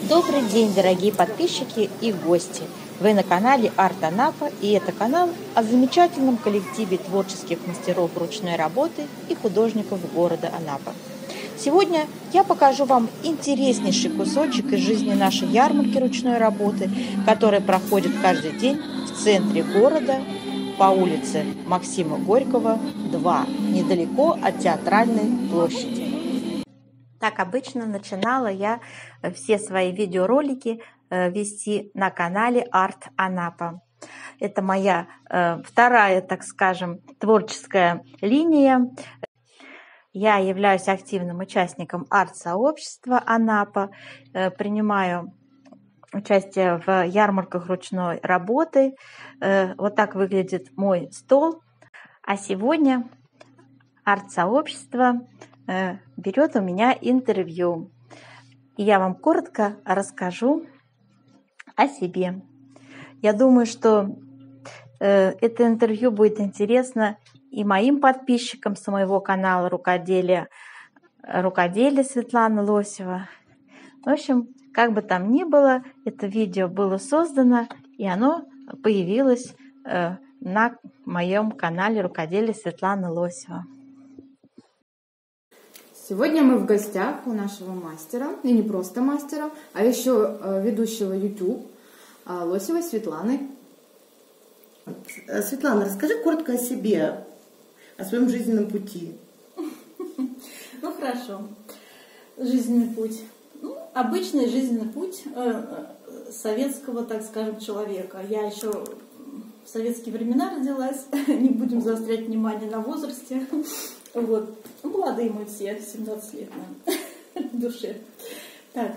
Добрый день, дорогие подписчики и гости! Вы на канале Арт Анапа, и это канал о замечательном коллективе творческих мастеров ручной работы и художников города Анапа. Сегодня я покажу вам интереснейший кусочек из жизни нашей ярмарки ручной работы, которая проходит каждый день в центре города по улице Максима Горького, 2, недалеко от Театральной площади. Так обычно начинала я все свои видеоролики вести на канале Арт Анапа. Это моя вторая, так скажем, творческая линия. Я являюсь активным участником арт-сообщества Анапа, принимаю участие в ярмарках ручной работы. Вот так выглядит мой стол. А сегодня арт-сообщество берет у меня интервью. И я вам коротко расскажу о себе. Я думаю, что это интервью будет интересно и моим подписчикам с моего канала рукоделие Светланы Лосева. В общем, как бы там ни было, это видео было создано, и оно появилось на моем канале рукоделие Светланы Лосева. Сегодня мы в гостях у нашего мастера, и не просто мастера, а еще ведущего YouTube Лосевой Светланы. Светлана, расскажи коротко о себе, о своем жизненном пути. Ну хорошо, жизненный путь. Обычный жизненный путь советского, так скажем, человека. Я еще в советские времена родилась, не будем заострять внимание на возрасте. Вот. Молодые мы все, 17 лет в душе. Так,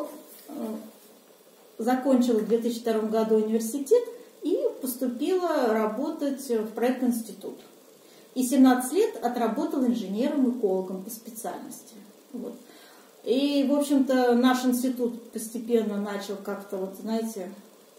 закончила в 2002 году университет и поступила работать в проектный институт. И 17 лет отработала инженером-экологом по специальности. Вот. И, в общем-то, наш институт постепенно начал как-то, вот, знаете,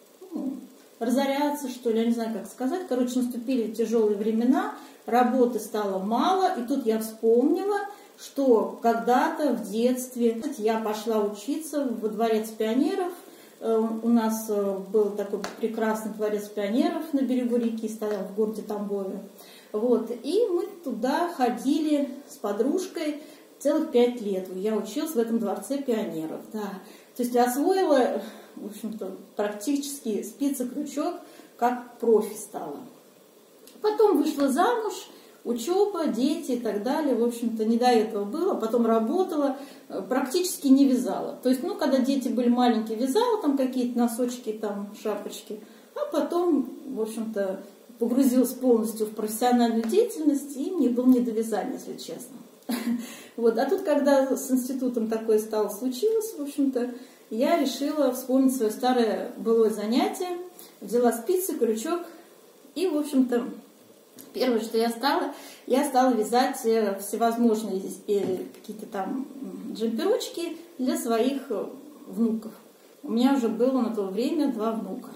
разоряться, что ли, я не знаю, как сказать. Короче, наступили тяжелые времена, работы стало мало, и тут я вспомнила, что когда-то в детстве я пошла учиться во дворец пионеров. У нас был такой прекрасный дворец пионеров на берегу реки, стоял в городе Тамбове. Вот. И мы туда ходили с подружкой целых 5 лет. Я училась в этом дворце пионеров. Да. То есть освоила, в общем-то, практически спицы-крючок, как профи стала. Потом вышла замуж, учеба, дети и так далее. В общем-то, не до этого было. Потом работала, практически не вязала. То есть, когда дети были маленькие, вязала там какие-то носочки, там, шапочки. А потом, в общем-то, погрузилась полностью в профессиональную деятельность, и мне было не до вязания, если честно. Вот. А тут, когда с институтом такое случилось, в общем-то, я решила вспомнить свое старое былое занятие, взяла спицы, крючок, и, в общем-то, первое, что я стала вязать всевозможные какие-то там джемперочки для своих внуков. У меня уже было на то время 2 внука.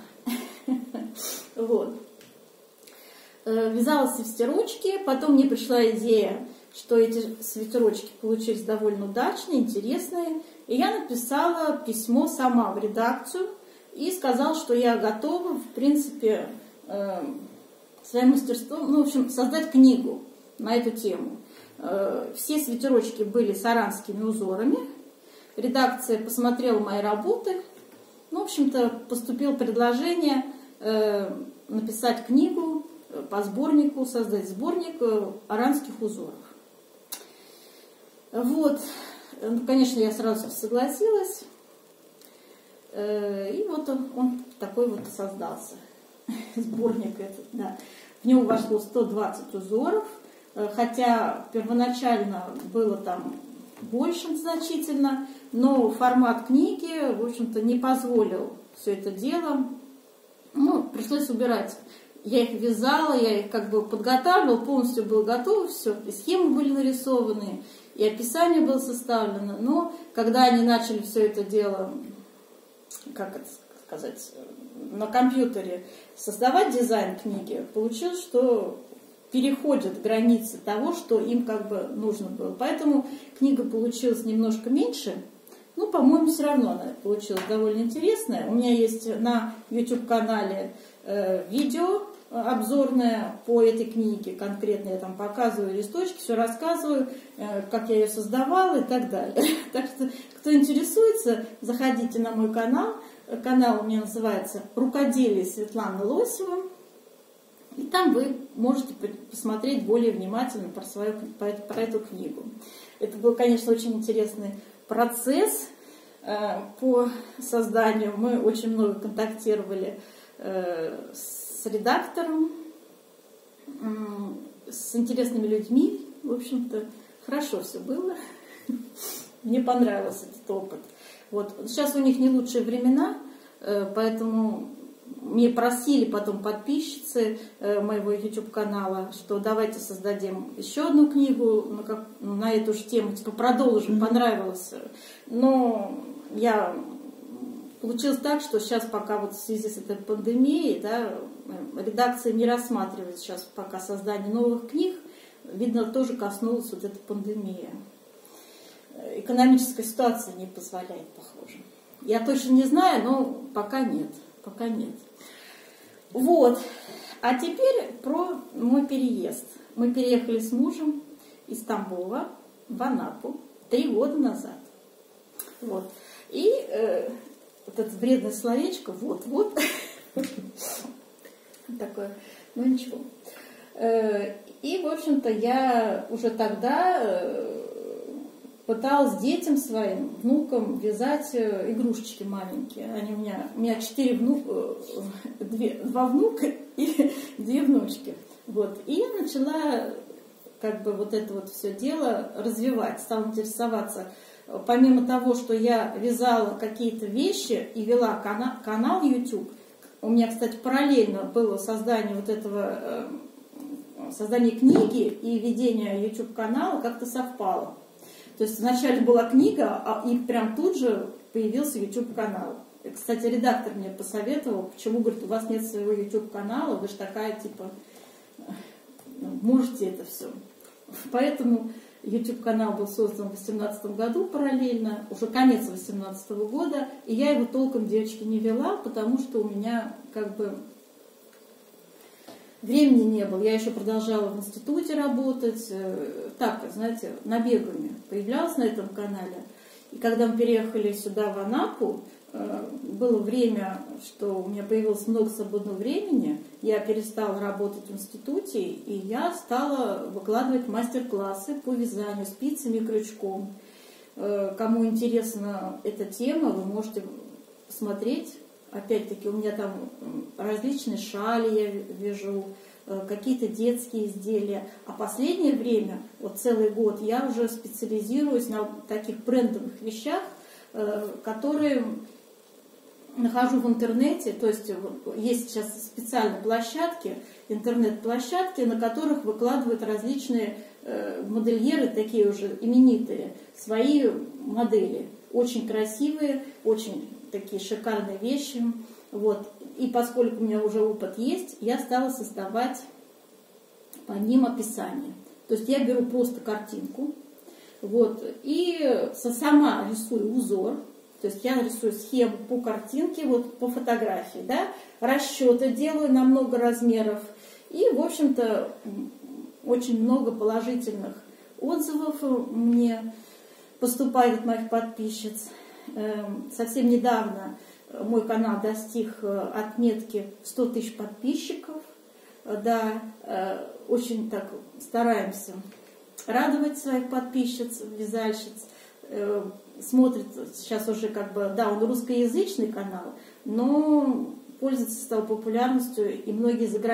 Вот. Вязала свитерочки, потом мне пришла идея, что эти свитерочки получились довольно удачные, интересные, и я написала письмо сама в редакцию и сказала, что я готова, в принципе, своим мастерством, в общем, создать книгу на эту тему. Все свитерочки были с аранскими узорами. Редакция посмотрела мои работы. В общем-то, поступило предложение написать книгу по сборнику, создать сборник аранских узоров. Вот. Конечно, я сразу согласилась. И вот он такой вот создался. Сборник этот, да. В него вошло 120 узоров, хотя первоначально было там больше значительно, но формат книги, в общем-то, не позволил все это дело. Пришлось убирать. Я их вязала, я их как бы подготавливала, полностью было готово все, и схемы были нарисованы, и описание было составлено. Но когда они начали все это дело, как это сказать, на компьютере создавать дизайн книги, получилось, что переходят границы того, что им как бы нужно было. Поэтому книга получилась немножко меньше, Ну, по-моему, все равно она получилась довольно интересная. У меня есть на YouTube-канале видео обзорное по этой книге. Конкретно я там показываю листочки, все рассказываю, как я ее создавала и так далее. Так что, кто интересуется, заходите на мой канал. Канал у меня называется «Рукоделие Светланы Лосева». И там вы можете посмотреть более внимательно про эту книгу. Это был, конечно, очень интересный процесс по созданию. Мы очень много контактировали с редактором, с интересными людьми. В общем-то, хорошо все было. Мне понравился этот опыт. Вот. Сейчас у них не лучшие времена, поэтому мне просили потом подписчицы моего YouTube-канала, что давайте создадим еще одну книгу на эту же тему, типа продолжим, понравилось. Но получилось так, что сейчас пока вот в связи с этой пандемией, да, редакция не рассматривает сейчас пока создание новых книг. Видно, тоже коснулась вот эта пандемия. Экономическая ситуация не позволяет, похоже. Я точно не знаю, но пока нет. Пока нет. Вот. А теперь про мой переезд. Мы переехали с мужем из Тамбова в Анапу 3 года назад. Вот. И вот это вредное словечко «вот-вот» такое, ну ничего. И, в общем-то, я уже тогда пыталась детям своим, внукам вязать игрушечки маленькие. У меня 2 внука и 2 внучки. Вот. И я начала как бы вот это вот все дело развивать, стала интересоваться. Помимо того, что я вязала какие-то вещи и вела канал YouTube, у меня, кстати, параллельно было создание вот этого, создание книги и ведение YouTube-канала как-то совпало. То есть вначале была книга, и прям тут же появился YouTube-канал. Кстати, редактор мне посоветовал, почему, говорит, у вас нет своего YouTube-канала, вы же такая, типа, можете это все. Поэтому YouTube-канал был создан в 2018 году параллельно, уже конец 2018 года, и я его толком, девочки, не вела, потому что у меня как бы времени не было. Я еще продолжала в институте работать, так, знаете, набегами появлялась на этом канале. И когда мы переехали сюда, в Анапу, было время, что у меня появилось много свободного времени, я перестала работать в институте, и я стала выкладывать мастер-классы по вязанию спицами и крючком. Кому интересна эта тема, вы можете посмотреть. Опять-таки, у меня там различные шали я вяжу, какие-то детские изделия. А последнее время, вот целый год, я уже специализируюсь на таких брендовых вещах, которые нахожу в интернете. То есть есть сейчас специальные площадки, интернет-площадки, на которых выкладывают различные модельеры, такие уже именитые, свои модели. Очень красивые, очень такие шикарные вещи. Вот. И поскольку у меня уже опыт есть, я стала создавать по ним описание. То есть я беру просто картинку, вот, и сама рисую узор. То есть я рисую схему по картинке, вот по фотографии, да, расчеты делаю на много размеров. И, в общем-то, очень много положительных отзывов мне поступает от моих подписчиц. Совсем недавно мой канал достиг отметки 100 тысяч подписчиков. Да, очень так стараемся радовать своих подписчиц, вязальщиц. Смотрит сейчас уже как бы, да, он русскоязычный канал, но пользуется стал популярностью, и многие за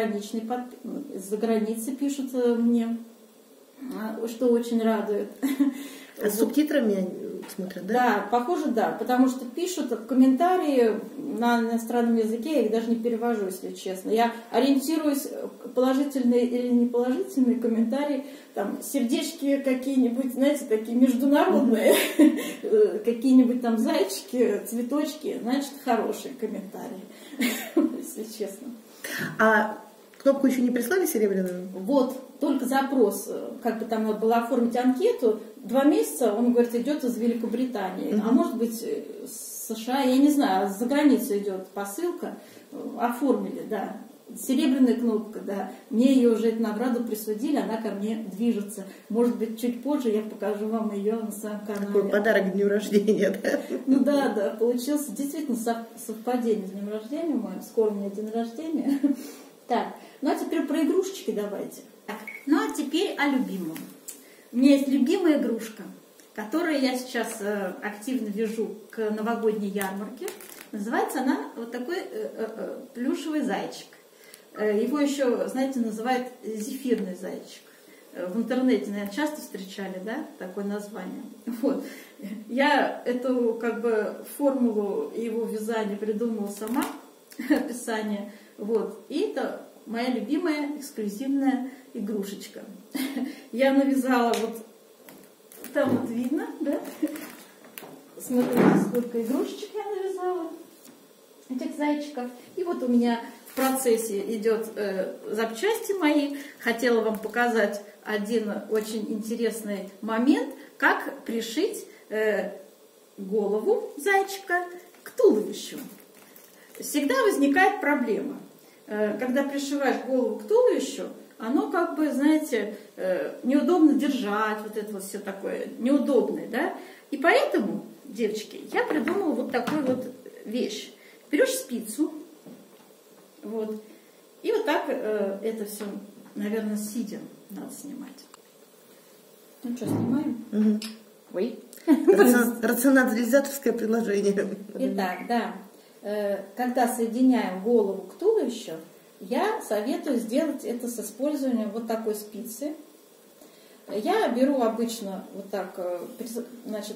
границы пишут мне, что очень радует. А с субтитрами смотрят, да? Да, похоже, да, потому что пишут комментарии на иностранном языке, я их даже не перевожу, если честно. Я ориентируюсь, положительные или неположительные комментарии, там, сердечки какие-нибудь, знаете, такие международные, какие-нибудь там зайчики, цветочки, значит, хорошие комментарии, если честно. А Кнопку еще не прислали серебряную? Вот, только запрос, как бы там надо было оформить анкету, 2 месяца, он говорит, идет из Великобритании, а может быть с США, я не знаю, за границу идет посылка, оформили, да. Серебряная кнопка, да. Мне ее уже на награду присудили, она ко мне движется. Может быть, чуть позже я покажу вам ее на своем канале. Такой подарок к дню рождения, да? Ну да, получился действительно совпадение с днем рождения моим. Скоро у меня день рождения. Так, ну а теперь про игрушечки давайте. Так, ну а теперь о любимом. У меня есть любимая игрушка, которую я сейчас активно вяжу к новогодней ярмарке. Называется она вот такой плюшевый зайчик. Его еще, знаете, называют зефирный зайчик. В интернете, наверное, часто встречали, да, такое название. Вот. Я эту как бы формулу его вязания придумала сама, описание. Вот. И это моя любимая эксклюзивная игрушечка. Я навязала вот, там вот видно, да? Смотрите, сколько игрушечек я навязала, этих зайчиков. И вот у меня в процессе идет запчасти мои. Хотела вам показать один очень интересный момент, как пришить голову зайчика к туловищу. Всегда возникает проблема. Когда пришиваешь голову к туловищу, оно как бы, знаете, неудобно держать, вот это вот все такое неудобное, да? И поэтому, девочки, я придумала вот такую вот вещь. Берешь спицу, вот, и вот так это все, наверное, сидя надо снимать. Ну что, снимаем? Угу. Ой. Рационализаторское предложение. Итак, да, когда соединяем голову к туловищу, я советую сделать это с использованием вот такой спицы. Я беру обычно вот так, значит,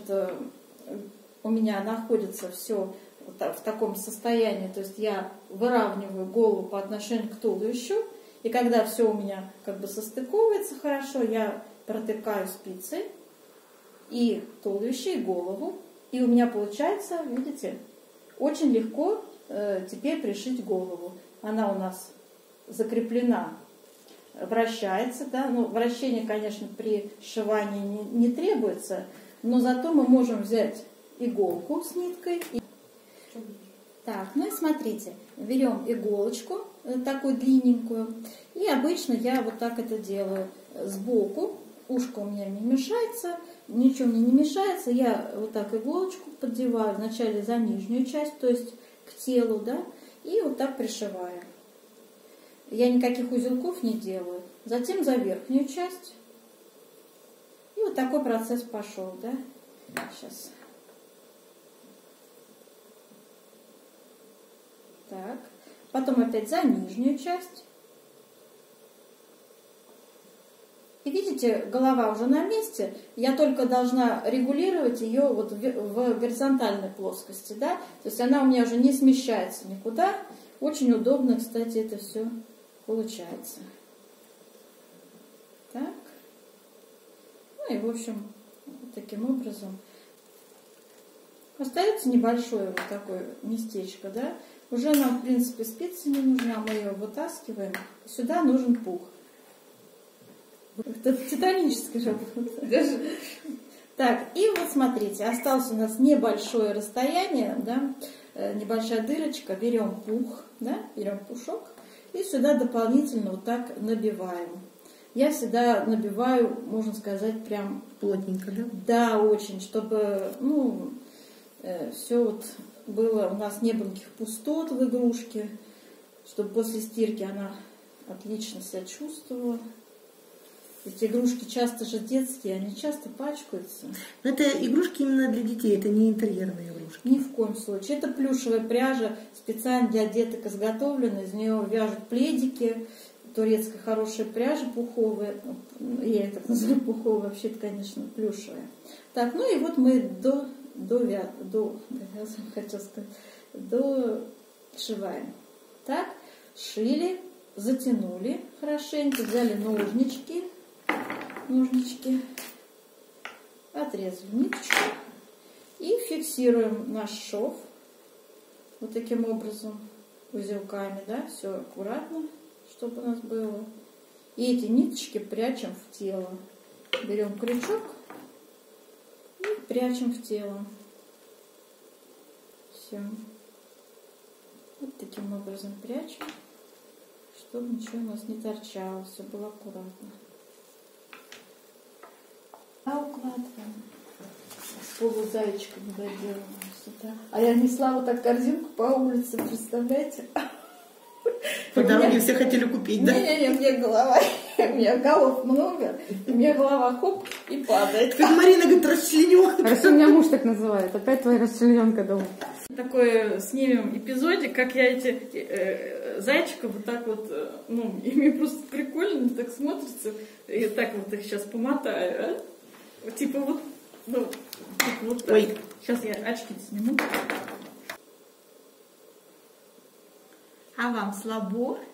у меня находится все вот так, в таком состоянии, то есть я выравниваю голову по отношению к туловищу, и когда все у меня как бы состыковывается хорошо, я протыкаю спицей и туловище, и голову, и у меня получается, видите, очень легко теперь пришить голову. Она у нас закреплена, вращается, да, ну, вращение, конечно, при сшивании не требуется, но зато мы можем взять иголку с ниткой. Так, ну и смотрите, берем иголочку, такую длинненькую, и обычно я вот так это делаю сбоку, ушко у меня не мешается, ничего мне не мешается, я вот так иголочку поддеваю вначале за нижнюю часть, то есть к телу, да, и вот так пришиваю. Я никаких узелков не делаю, затем за верхнюю часть, и вот такой процесс пошел, да, сейчас. Так, потом опять за нижнюю часть. И видите, голова уже на месте, я только должна регулировать ее вот в горизонтальной плоскости, да, то есть она у меня уже не смещается никуда. Очень удобно, кстати, это все получается. Так, ну и в общем, вот таким образом. Остается небольшое вот такое местечко, да. Уже нам, в принципе, спицы не нужна, мы ее вытаскиваем. Сюда нужен пух. Это титаническая работа. Так, и вот смотрите, осталось у нас небольшое расстояние, да, небольшая дырочка. Берем пух, да, берем пушок и сюда дополнительно вот так набиваем. Я всегда набиваю, можно сказать, прям плотненько, да? Да, очень, чтобы, ну, все вот было, у нас не было никаких пустот в игрушке, чтобы после стирки она отлично себя чувствовала. Эти игрушки часто же детские, они часто пачкаются. Но это игрушки именно для детей, это не интерьерные игрушки. Ни в коем случае. Это плюшевая пряжа, специально для деток изготовлена. Из нее вяжут пледики, турецкая хорошая пряжа пуховая. Я это так называю пуховая, вообще это, конечно, плюшевая. Так, ну и вот мы дошиваем. Так, шили, затянули хорошенько, взяли ножнички, отрезали ниточку и фиксируем наш шов вот таким образом узелками, да, все аккуратно. чтобы у нас было. И эти ниточки прячем в тело. Берем крючок и прячем в тело. Все. Вот таким образом прячем, чтобы ничего у нас не торчало, все было аккуратно. А укладываем. Полузаечком доделаем сюда. А я несла вот так корзинку по улице, представляете? По дороге все хотели купить, да? Не, у меня голов много, у меня голова хоп и падает. Как Марина говорит, расчлененка. Раз у меня муж так называет, опять твоя расчлененка дома. Такой снимем эпизодик, как я эти зайчиков вот так вот, ну, ими просто прикольно так смотрится, и так вот их сейчас помотаю, а? Типа вот, ну, типа вот так. Ой. Сейчас я очки сниму. А вам слабо?